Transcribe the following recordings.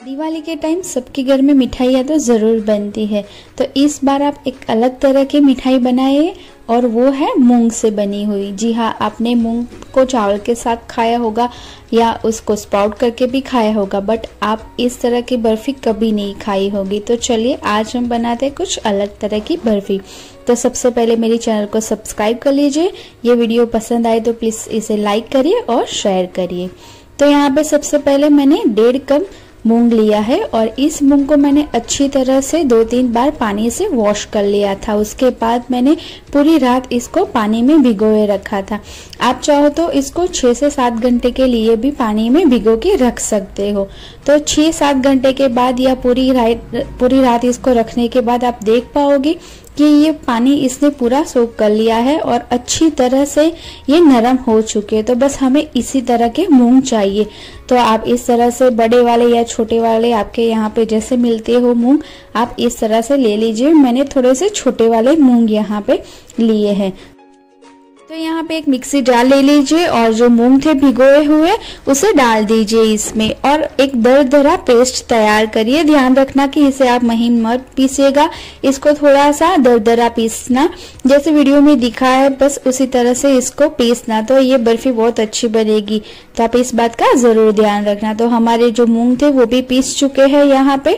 दिवाली के टाइम सबके घर में मिठाइयाँ तो ज़रूर बनती है। तो इस बार आप एक अलग तरह की मिठाई बनाए और वो है मूंग से बनी हुई। जी हाँ, आपने मूंग को चावल के साथ खाया होगा या उसको स्प्राउट करके भी खाया होगा, बट आप इस तरह की बर्फ़ी कभी नहीं खाई होगी। तो चलिए आज हम बनाते हैं कुछ अलग तरह की बर्फ़ी। तो सबसे पहले मेरे चैनल को सब्सक्राइब कर लीजिए। ये वीडियो पसंद आए तो प्लीज़ इसे लाइक करिए और शेयर करिए। तो यहाँ पे सबसे पहले मैंने 1.5 कप मूंग लिया है और इस मूंग को मैंने अच्छी तरह से 2-3 बार पानी से वॉश कर लिया था। उसके बाद मैंने पूरी रात इसको पानी में भिगोए रखा था। आप चाहो तो इसको 6 से 7 घंटे के लिए भी पानी में भिगो के रख सकते हो। तो 6-7 घंटे के बाद या पूरी रात इसको रखने के बाद आप देख पाओगे कि ये पानी इसने पूरा सोख कर लिया है और अच्छी तरह से ये नरम हो चुके हैं। तो बस हमें इसी तरह के मूंग चाहिए। तो आप इस तरह से बड़े वाले या छोटे वाले, आपके यहाँ पे जैसे मिलते हो मूंग, आप इस तरह से ले लीजिए। मैंने थोड़े से छोटे वाले मूंग यहाँ पे लिए हैं। तो यहाँ पे एक मिक्सी जार ले लीजिए और जो मूंग थे भिगोए हुए उसे डाल दीजिए इसमें और एक दरदरा पेस्ट तैयार करिए। ध्यान रखना कि इसे आप महीन मत पीसिएगा, इसको थोड़ा सा दरदरा पीसना, जैसे वीडियो में दिखा है बस उसी तरह से इसको पीसना। तो ये बर्फी बहुत अच्छी बनेगी, तो आप इस बात का जरूर ध्यान रखना। तो हमारे जो मूंग थे वो भी पीस चुके हैं यहाँ पे।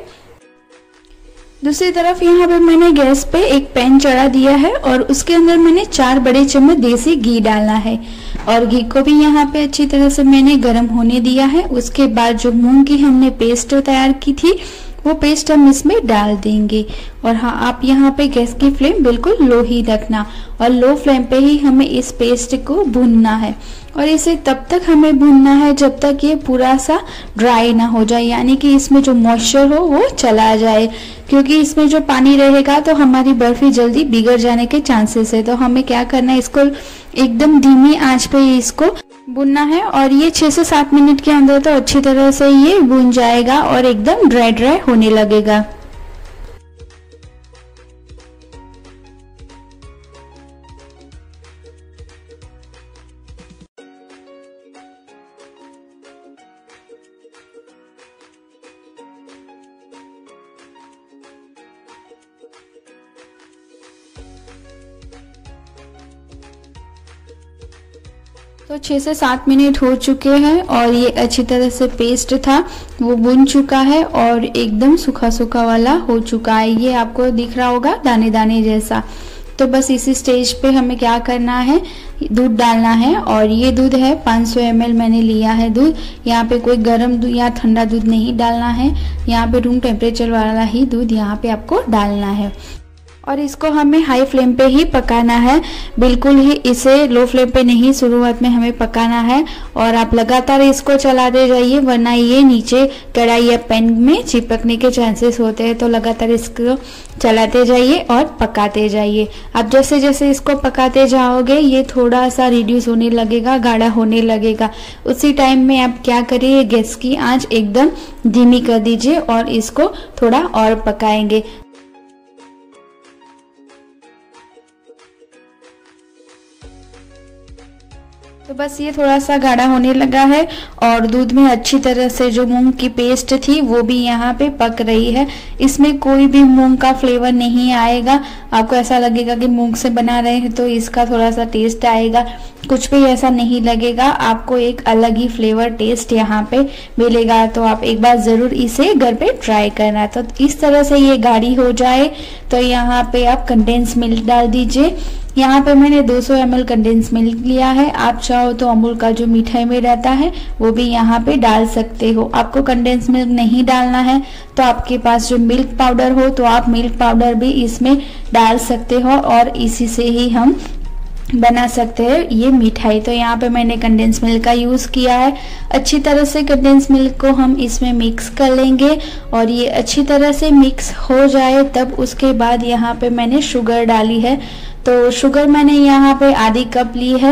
दूसरी तरफ यहाँ पे मैंने गैस पे एक पैन चढ़ा दिया है और उसके अंदर मैंने 4 बड़े चम्मच देसी घी डालना है और घी को भी यहाँ पे अच्छी तरह से मैंने गर्म होने दिया है। उसके बाद जो मूंग की हमने पेस्ट तैयार की थी वो पेस्ट हम इसमें डाल देंगे। और हाँ, आप यहाँ पे गैस की फ्लेम बिल्कुल लो ही रखना और लो फ्लेम पे ही हमें इस पेस्ट को भूनना है और इसे तब तक हमें भूनना है जब तक ये पूरा सा ड्राई ना हो जाए, यानी कि इसमें जो मॉइस्चर हो वो चला जाए, क्योंकि इसमें जो पानी रहेगा तो हमारी बर्फी जल्दी बिगड़ जाने के चांसेस है। तो हमें क्या करना है, इसको एकदम धीमी आंच पे इसको भूनना है और ये 6 से 7 मिनट के अंदर तो अच्छी तरह से ये भून जाएगा और एकदम ड्राई होने लगेगा। तो 6 से 7 मिनट हो चुके हैं और ये अच्छी तरह से पेस्ट था वो भुन चुका है और एकदम सूखा सूखा वाला हो चुका है। ये आपको दिख रहा होगा दाने दाने जैसा। तो बस इसी स्टेज पे हमें क्या करना है, दूध डालना है और ये दूध है 500 ml मैंने लिया है दूध। यहाँ पे कोई गर्म दूध या ठंडा दूध नहीं डालना है, यहाँ पे रूम टेम्परेचर वाला ही दूध यहाँ पे आपको डालना है और इसको हमें हाई फ्लेम पे ही पकाना है, बिल्कुल ही इसे लो फ्लेम पे नहीं शुरुआत में हमें पकाना है। और आप लगातार इसको चलाते जाइए वरना ये नीचे कढ़ाई या पैन में चिपकने के चांसेस होते हैं। तो लगातार इसको चलाते जाइए और पकाते जाइए। आप जैसे जैसे इसको पकाते जाओगे ये थोड़ा सा रिड्यूस होने लगेगा, गाढ़ा होने लगेगा। उसी टाइम में आप क्या करिए, गैस की आंच एकदम धीमी कर दीजिए और इसको थोड़ा और पकाएंगे। तो बस ये थोड़ा सा गाढ़ा होने लगा है और दूध में अच्छी तरह से जो मूंग की पेस्ट थी वो भी यहाँ पे पक रही है। इसमें कोई भी मूंग का फ्लेवर नहीं आएगा, आपको ऐसा लगेगा कि मूंग से बना रहे हैं तो इसका थोड़ा सा टेस्ट आएगा, कुछ भी ऐसा नहीं लगेगा। आपको एक अलग ही फ्लेवर टेस्ट यहाँ पे मिलेगा। तो आप एक बार जरूर इसे घर पे ट्राई करना। तो इस तरह से ये गाढ़ी हो जाए तो यहाँ पे आप कंडेंस मिल्क डाल दीजिए। यहाँ पे मैंने 200 ml कंडेंस मिल्क लिया है। आप चाहो तो अमूल का जो मिठाई में रहता है वो भी यहाँ पे डाल सकते हो। आपको कंडेंस मिल्क नहीं डालना है तो आपके पास जो मिल्क पाउडर हो तो आप मिल्क पाउडर भी इसमें डाल सकते हो और इसी से ही हम बना सकते हैं ये मिठाई। तो यहाँ पे मैंने कंडेंस मिल्क का यूज़ किया है। अच्छी तरह से कंडेंस मिल्क को हम इसमें मिक्स कर लेंगे और ये अच्छी तरह से मिक्स हो जाए तब उसके बाद यहाँ पे मैंने शुगर डाली है। तो शुगर मैंने यहाँ पे आधी कप ली है।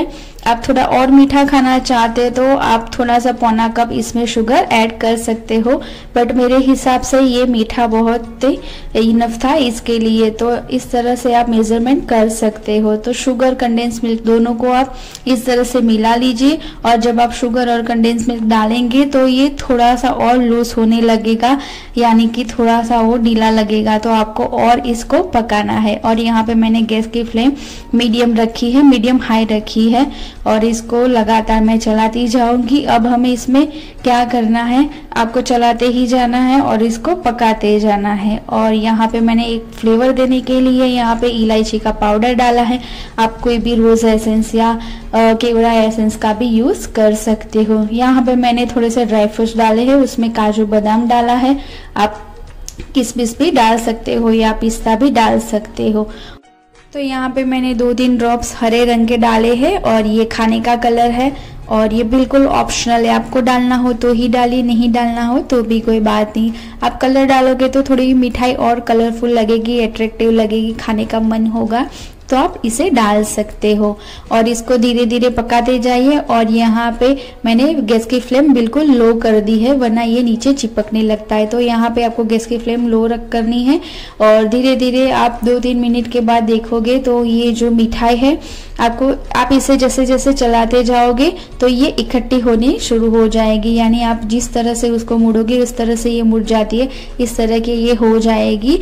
आप थोड़ा और मीठा खाना चाहते हैं तो आप थोड़ा सा पौना कप इसमें शुगर ऐड कर सकते हो, बट मेरे हिसाब से ये मीठा बहुत इनफ था इसके लिए, तो इस तरह से आप मेजरमेंट कर सकते हो। तो शुगर कंडेंस मिल्क दोनों को आप इस तरह से मिला लीजिए, और जब आप शुगर और कंडेंस मिल्क डालेंगे तो ये थोड़ा सा और लूज होने लगेगा, यानी कि थोड़ा सा वो ढीला लगेगा, तो आपको और इसको पकाना है। और यहाँ पे मैंने गैस की फ्लेम मीडियम रखी है, मीडियम हाई रखी है, और इसको लगातार मैं चलाती जाऊंगी। अब हमें इसमें क्या करना है, आपको चलाते ही जाना है और इसको पकाते जाना है। और यहाँ पे मैंने एक फ्लेवर देने के लिए यहाँ पे इलायची का पाउडर डाला है। आप कोई भी रोज एसेंस या केवड़ा एसेंस का भी यूज कर सकते हो। यहाँ पे मैंने थोड़े से ड्राई फ्रूट्स डाले हैं, उसमें काजू बादाम डाला है, आप किशमिश भी डाल सकते हो या पिस्ता भी डाल सकते हो। तो यहाँ पे मैंने 2-3 ड्रॉप्स हरे रंग के डाले हैं, और ये खाने का कलर है, और ये बिल्कुल ऑप्शनल है, आपको डालना हो तो ही डालिए, नहीं डालना हो तो भी कोई बात नहीं। आप कलर डालोगे तो थोड़ी मिठाई और कलरफुल लगेगी, अट्रैक्टिव लगेगी, खाने का मन होगा, तो आप इसे डाल सकते हो। और इसको धीरे धीरे पकाते जाइए। और यहाँ पे मैंने गैस की फ्लेम बिल्कुल लो कर दी है, वरना ये नीचे चिपकने लगता है। तो यहाँ पे आपको गैस की फ्लेम लो रख करनी है, और धीरे धीरे आप 2-3 मिनट के बाद देखोगे तो ये जो मिठाई है आप इसे जैसे जैसे चलाते जाओगे तो ये इकट्ठी होनी शुरू हो जाएगी, यानी आप जिस तरह से उसको मुड़ोगे उस तरह से ये मुड़ जाती है, इस तरह की ये हो जाएगी।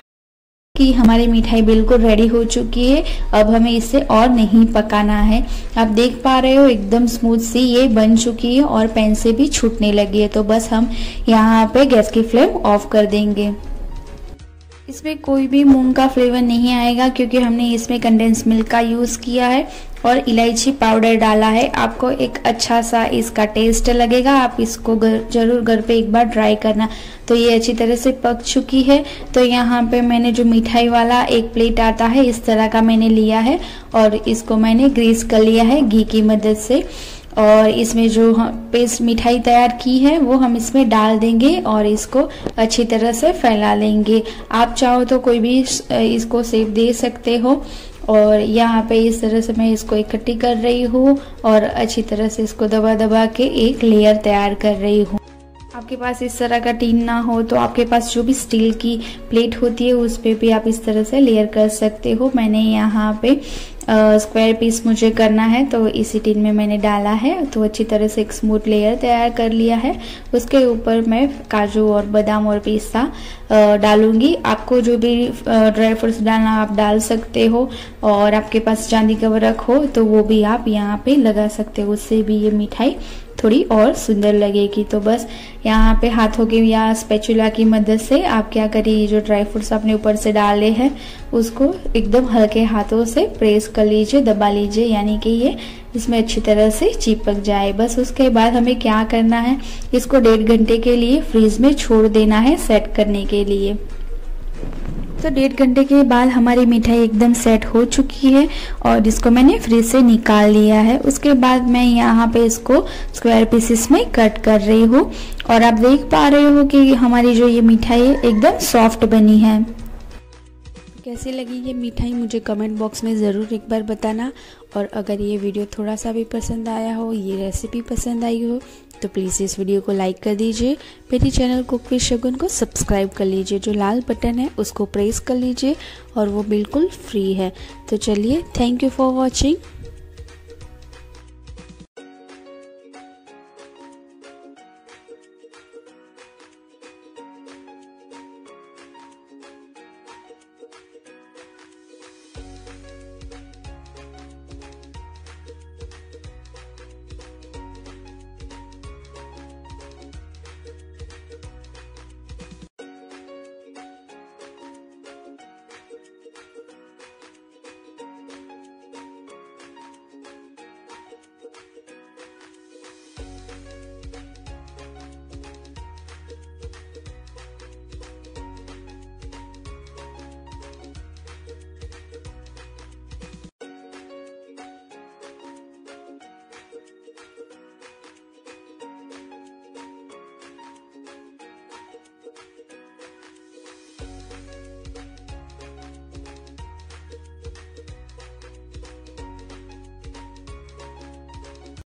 कि हमारी मिठाई बिल्कुल रेडी हो चुकी है। अब हमें इसे और नहीं पकाना है। आप देख पा रहे हो एकदम स्मूथ सी ये बन चुकी है और पैन से भी छूटने लगी है। तो बस हम यहाँ पे गैस की फ्लेम ऑफ कर देंगे। इसमें कोई भी मूंग का फ्लेवर नहीं आएगा क्योंकि हमने इसमें कंडेंस मिल्क का यूज किया है और इलायची पाउडर डाला है। आपको एक अच्छा सा इसका टेस्ट लगेगा। आप इसको जरूर घर पे एक बार ट्राई करना। तो ये अच्छी तरह से पक चुकी है। तो यहाँ पे मैंने जो मिठाई वाला एक प्लेट आता है इस तरह का मैंने लिया है और इसको मैंने ग्रीस कर लिया है घी की मदद से। और इसमें जो पेस्ट मिठाई तैयार की है वो हम इसमें डाल देंगे और इसको अच्छी तरह से फैला लेंगे। आप चाहो तो कोई भी इसको शेप दे सकते हो। और यहाँ पे इस तरह से मैं इसको इकट्ठी कर रही हूँ और अच्छी तरह से इसको दबा दबा के एक लेयर तैयार कर रही हूँ। आपके पास इस तरह का टीन ना हो तो आपके पास जो भी स्टील की प्लेट होती है उस पे भी आप इस तरह से लेयर कर सकते हो। मैंने यहाँ पे स्क्वायर पीस मुझे करना है तो इसी टीन में मैंने डाला है। तो अच्छी तरह से एक स्मूथ लेयर तैयार कर लिया है। उसके ऊपर मैं काजू और बादाम और पिस्ता डालूंगी। आपको जो भी ड्राई फ्रूट्स डालना आप डाल सकते हो और आपके पास चांदी का वर्क हो तो वो भी आप यहाँ पे लगा सकते हो। उससे भी ये मिठाई थोड़ी और सुंदर लगेगी। तो बस यहाँ पे हाथों की या स्पैचुला की मदद से आप क्या करिए, जो ड्राई फ्रूट्स आपने ऊपर से डाले हैं उसको एकदम हल्के हाथों से प्रेस कर लीजिए, दबा लीजिए, यानी कि ये इसमें अच्छी तरह से चिपक जाए। बस उसके बाद हमें क्या करना है, इसको 1.5 घंटे के लिए फ्रीज में छोड़ देना है सेट करने के लिए। तो 1.5 घंटे के बाद हमारी मिठाई एकदम सेट हो चुकी है और इसको मैंने फ्रीज से निकाल लिया है। उसके बाद मैं यहाँ पे इसको स्क्वायर पीसेस में कट कर रही हूँ और आप देख पा रहे हो कि हमारी जो ये मिठाई है एकदम सॉफ्ट बनी है। कैसी लगी ये मिठाई मुझे कमेंट बॉक्स में ज़रूर एक बार बताना। और अगर ये वीडियो थोड़ा सा भी पसंद आया हो, ये रेसिपी पसंद आई हो तो प्लीज़ इस वीडियो को लाइक कर दीजिए। मेरे चैनल कुक विद शगुन को सब्सक्राइब कर लीजिए। जो लाल बटन है उसको प्रेस कर लीजिए और वो बिल्कुल फ्री है। तो चलिए, थैंक यू फॉर वॉचिंग।